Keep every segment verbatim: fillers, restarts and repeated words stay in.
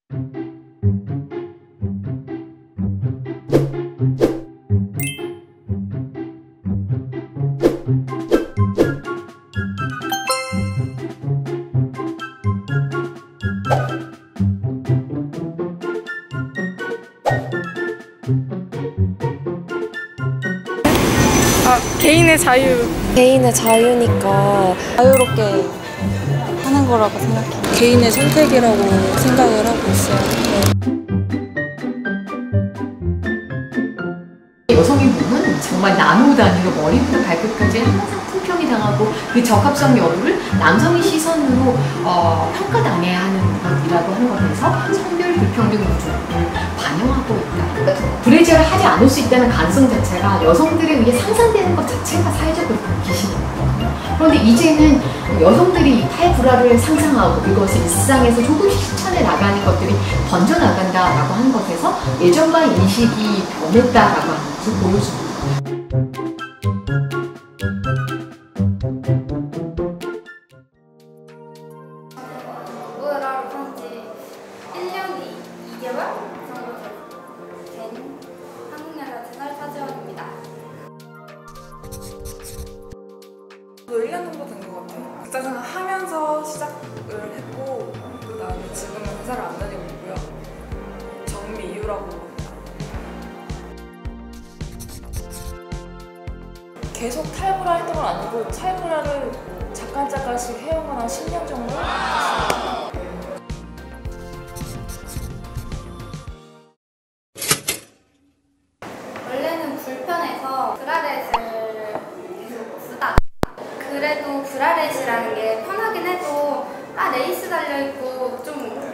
아, 개인의 자유. 개인의 자유니까 자유롭게 하는 거라고 생각해요. 개인의 선택이라고 생각을 하고 있어요. 네. 여성의 몸은 정말 나노 단위로 머리부터 발끝까지 항상 품평이 당하고 그 적합성 여부를 남성의 시선으로 어, 평가당해야 하는 것이라고 하는 것에서 성별 불평등 구조를 반영하고 있다. 브래지어를 하지 않을 수 있다는 가능성 자체가 여성들에 의해 상상되는 것 자체가 사회적으로 기시는 거거든요. 그런데 이제는 여성들이 탈브라를 상상하고 이것을 일상에서 조금씩 실천해 나가는 것들이 번져나간다라고 하는 것에서 예전과 인식이 변했다라고 하는 것을 보여줍니다. 연구를 하러 한지 일 년이 이 개월 정도 된 한국 여자 채널 차지원입니다. 저도 일 년 정도 된 것 같아요. 직장 생활 하면서 시작을 했고 그 다음에 지금은 회사를 안 다니고 있고요. 정미 이유라고 계속 탈브라 했던 건 아니고 탈브라를 잠깐 잠깐씩 해온 건 한 십 년 정도? 원래는 불편해서 브라렛을 계속 쓰다가 그래도 브라렛이라는 게 편하긴 해도 아 레이스 달려있고 좀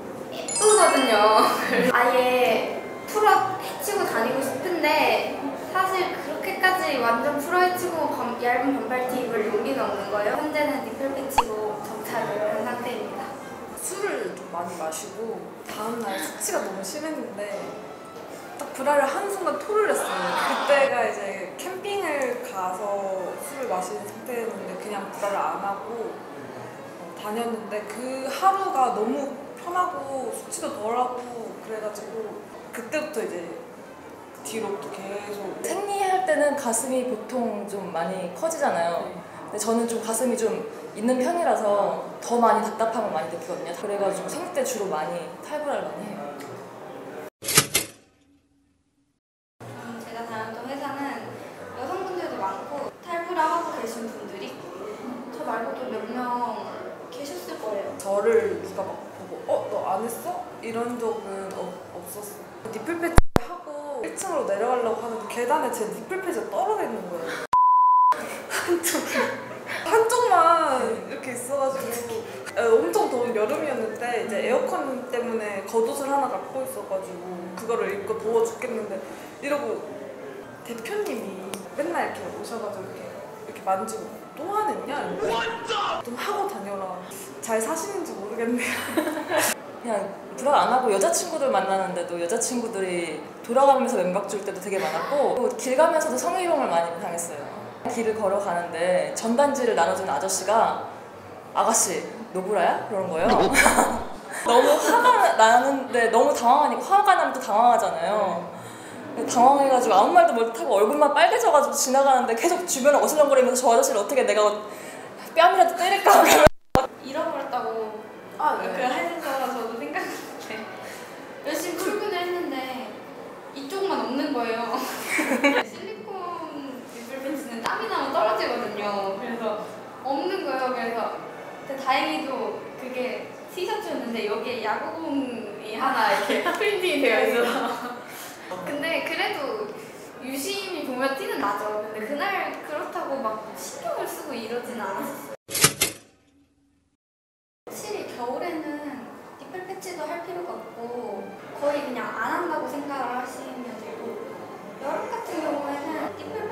예쁘거든요. 아예 풀어 헤치고 다니고 싶은데 사실 그렇게까지 완전 풀어 헤치고 반, 얇은 반팔티 입을 용기가 없는 거예요. 현재는 니플 패치로 정착을 한 상태입니다. 술을 좀 많이 마시고 다음날 숙취가 너무 심했는데 딱 브라를 하는 순간 토를 했어요. 그때가 이제 캠핑을 가서 술을 마시는 상태였는데 그냥 브라를 안 하고 어, 다녔는데 그 하루가 너무 편하고 숙취도 덜하고 그래가지고 그때부터 이제 뒤로부터 계속 생리할 때는 가슴이 보통 좀 많이 커지잖아요. 근데 저는 좀 가슴이 좀 있는 편이라서 더 많이 답답함을 많이 느끼거든요. 그래가지고 생리 때 주로 많이 탈브라를 많이 해요. 음, 제가 다녔던 회사는 여성분들도 많고 탈브라 하고 계신 분들이 저 말고도 몇 명 계셨을 거예요. 저를 누가 막 보고 어? 너 안 했어? 이런 적은 어, 없었어. 니플 패치 하고 일 층으로 내려가려고 하는데 계단에 제 니플 패치가 떨어져 있는 거예요. 한쪽 한쪽만 이렇게 있어가지고 엄청 더운 여름이었는데 이제 에어컨 때문에 겉옷을 하나 갖고 있어가지고 그거를 입고 더워 죽겠는데 이러고 대표님이 맨날 이렇게 오셔가지고 이렇게, 이렇게 만지고 또 화냈냐? 좀 하고 다녀라. 잘 사시는지 모르겠네요. 그냥 브라 안 하고 여자친구들 만나는데도 여자친구들이 돌아가면서 왼박 줄 때도 되게 많았고 또 길 가면서도 성희롱을 많이 당했어요. 길을 걸어가는데 전단지를 나눠주는 아저씨가 아가씨 노브라야? 그런 거예요. 너무 화가 나는데 너무 당황하니까 화가 나면 또 당황하잖아요. 당황해가지고 아무 말도 못하고 얼굴만 빨개져가지고 지나가는데 계속 주변을 어슬렁거리면서 저 아저씨를 어떻게 내가 뺨이라도 때릴까 잃어버렸다고 아, 그 네. 하면서 저도 생각했는데 열심히 출근을 했는데 이쪽만 없는 거예요. 실리콘 니플 패치는 땀이 나면 떨어지거든요. 그래서 없는 거예요. 그래서 근데 다행히도 그게 티셔츠였는데 여기에 야구공이 하나 이렇게 프린팅이 되어 있어서 근데 그래도 유심히 보면 티는 나죠. 근데 그날 그렇다고 막 신경을 쓰고 이러진 않았어요. 확실히 겨울에는 니플 패치도 할 필요가 없고 거의 그냥 안 한다고 생각을 하시면 되고 여름 같은 경우에는 니플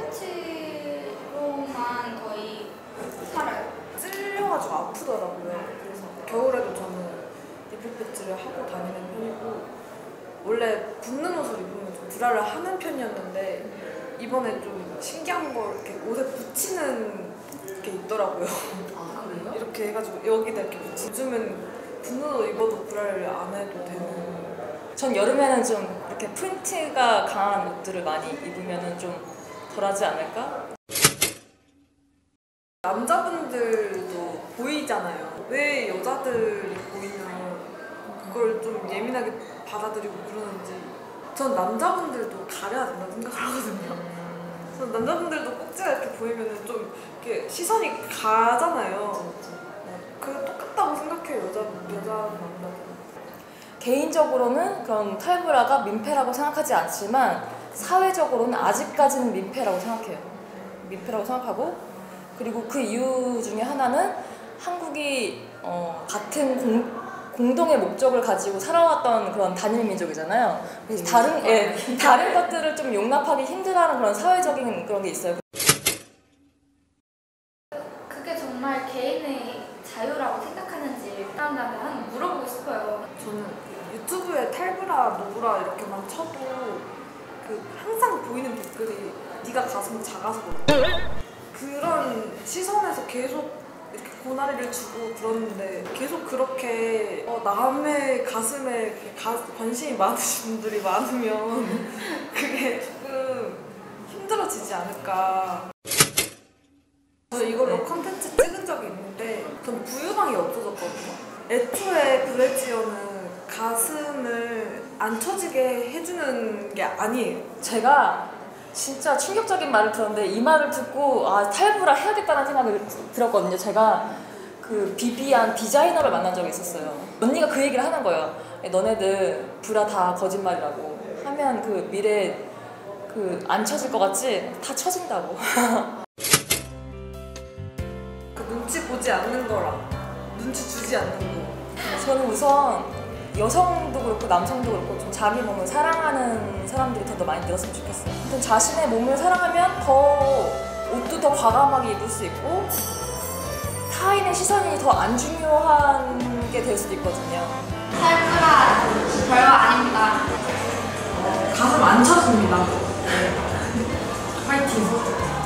패치로만 거의 살아요. 찔려가지고 아프더라고요. 그래서 겨울에도 저는 니플 패치를 하고 다니는 편이고 원래 붙는 옷을 입으면 좀 브라를 하는 편이었는데 이번에 좀 신기한 걸 이렇게 옷에 붙이는 게 있더라고요. 아, 그래요? 이렇게 해가지고 여기다 이렇게 붙이. 요즘은 분노도 입어도 브라를 안 해도 되는. 전 여름에는 좀 이렇게 프린트가 강한 옷들을 많이 입으면 좀 덜하지 않을까? 남자분들도 보이잖아요. 왜 여자들이 보이면 그걸 좀 예민하게 받아들이고 그러는지. 전 남자분들도 가려야 된다고 생각을 하거든요. 전 남자분들도 꼭지가 이렇게 보이면 좀 이렇게 시선이 가잖아요. 그게 똑같다고 생각해요. 여자, 여자 남자분. 개인적으로는 그런 탈브라가 민폐라고 생각하지 않지만 사회적으로는 아직까지는 민폐라고 생각해요. 민폐라고 생각하고, 그리고 그 이유 중에 하나는 한국이 어, 같은 공, 공동의 목적을 가지고 살아왔던 그런 단일 민족이잖아요. 그래서 다른 예, 다른 것들을 좀 용납하기 힘들어하는 그런 사회적인 그런 게 있어요. 그게 정말 개인의 자유라고 생각하는지 사람들한테 한번 물어보고 싶어요. 저는 유튜브에 탈브라, 노브라 이렇게만 쳐도 그 항상 보이는 댓글이 네가 가슴이 작아서 그래. 그런 시선에서 계속 이렇게 고나리를 주고 그러는데 계속 그렇게 어, 남의 가슴에 이렇게 가, 관심이 많으신 분들이 많으면 그게 조금 힘들어지지 않을까. 저 이걸로 컨텐츠 찍은 적이 있는데 전 부유방이 없어졌거든요. 애초에 브래지어는 가슴을 안 처지게 해주는 게 아니에요. 제가 진짜 충격적인 말을 들었는데 이 말을 듣고 아 탈브라 해야겠다는 생각을 들었거든요. 제가 그 비비안 디자이너를 만난 적이 있었어요. 언니가 그 얘기를 하는 거예요. 너네들 브라 다 거짓말이라고 하면 그 미래에 그 안 쳐질 것 같지? 다 쳐진다고. 그 눈치 보지 않는 거랑 눈치 주지 않는 거. 저는 우선 여성도 그렇고 남성도 그렇고 좀 자기 몸을 사랑하는 사람들이 더, 더 많이 늘었으면 좋겠어요. 아무튼 자신의 몸을 사랑하면 더 옷도 더 과감하게 입을 수 있고 타인의 시선이 더 안 중요한 게 될 수도 있거든요. 탈브라 별거 아닙니다. 가슴 안 쳐집니다. 파이팅.